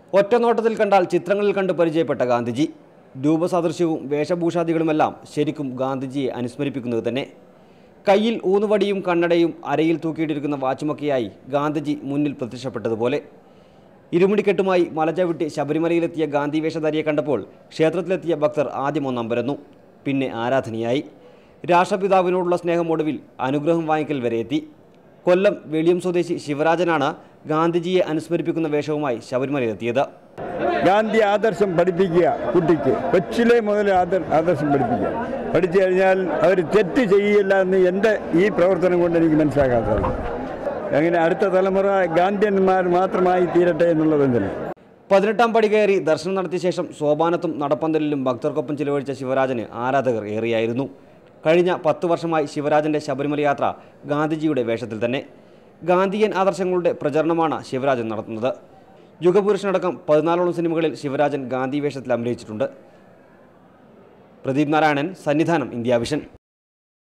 ഒറ്റനോട്ടത്തിൽ കണ്ടാൽ ചിത്രങ്ങളിൽ കണ്ട് പരിചയപ്പെട്ട ഗാന്ധിജി രൂപസാദൃശ്യവും വേഷഭൂഷാദികളുമെല്ലാം ശരിക്കും ഗാന്ധിജിയെ അനുസ്മരിപ്പിക്കുന്നത് തന്നെ. കയ്യിൽ ഊന്നുവടിയും കണ്ണടയും അരയിൽ തൂക്കിയിട്ടിരിക്കുന്ന വാച്ചുമൊക്കെയായി ഗാന്ധിജി മുന്നിൽ പ്രത്യക്ഷപ്പെട്ടതുപോലെ. ഇരുമുടിക്കെട്ടുമായി മലചവിട്ടി ശബരിമലയിലെത്തിയ ഗാന്ധി വേഷധാരിയെ കണ്ടപ്പോൾ ക്ഷേത്രത്തിലെത്തിയ ഭക്തർ ആദ്യം ഒന്നമ്പരന്നു, പിന്നെ ആരാധനയായി. രാഷ്ട്രപിതാവിനോടുള്ള സ്നേഹം ഒടുവിൽ അനുഗ്രഹം വാങ്ങിക്കൽ വരെ എത്തി. കൊല്ലം വെളിയം സ്വദേശി ശിവരാജനാണ് ഗാന്ധിജിയെ അനുസ്മരിപ്പിക്കുന്ന വേഷവുമായി ശബരിമലയിലെത്തിയത്. ഗാന്ധി ആദർശം പഠിപ്പിക്കുക, കുട്ടിക്ക് കൊച്ചിലെ മുതൽ ആദർശം പഠിപ്പിക്കുക. പഠിച്ചു കഴിഞ്ഞാൽ അവർ തെറ്റ് ചെയ്യില്ല എന്ന് എൻ്റെ ഈ പ്രവർത്തനം കൊണ്ട് എനിക്ക് മനസ്സിലാക്കാൻ സാധിക്കും. അങ്ങനെ അടുത്ത തലമുറ ഗാന്ധിയന്മാർ മാത്രമായി തീരട്ടെ എന്നുള്ളതെന്തിന്. 18ാം പടി കയറി ദർശനം നടത്തിയ ശേഷം സോപാനത്തും നടപ്പന്തലിലും ഭക്തർക്കൊപ്പം ചിലവഴിച്ച ശിവരാജന് ആരാധകർ ഏറെയായിരുന്നു. കഴിഞ്ഞ 10 വർഷമായി ശിവരാജൻ്റെ ശബരിമല യാത്ര ഗാന്ധിജിയുടെ വേഷത്തിൽ തന്നെ. ഗാന്ധിയൻ ആദർശങ്ങളുടെ പ്രചരണമാണ് ശിവരാജൻ നടത്തുന്നത്. യുഗപുരുഷനടക്കം 14ഓളം സിനിമകളിൽ ശിവരാജൻ ഗാന്ധി വേഷത്തിൽ അഭിനയിച്ചിട്ടുണ്ട്. Pradeep Narayanan, Sannidhanam, India vision.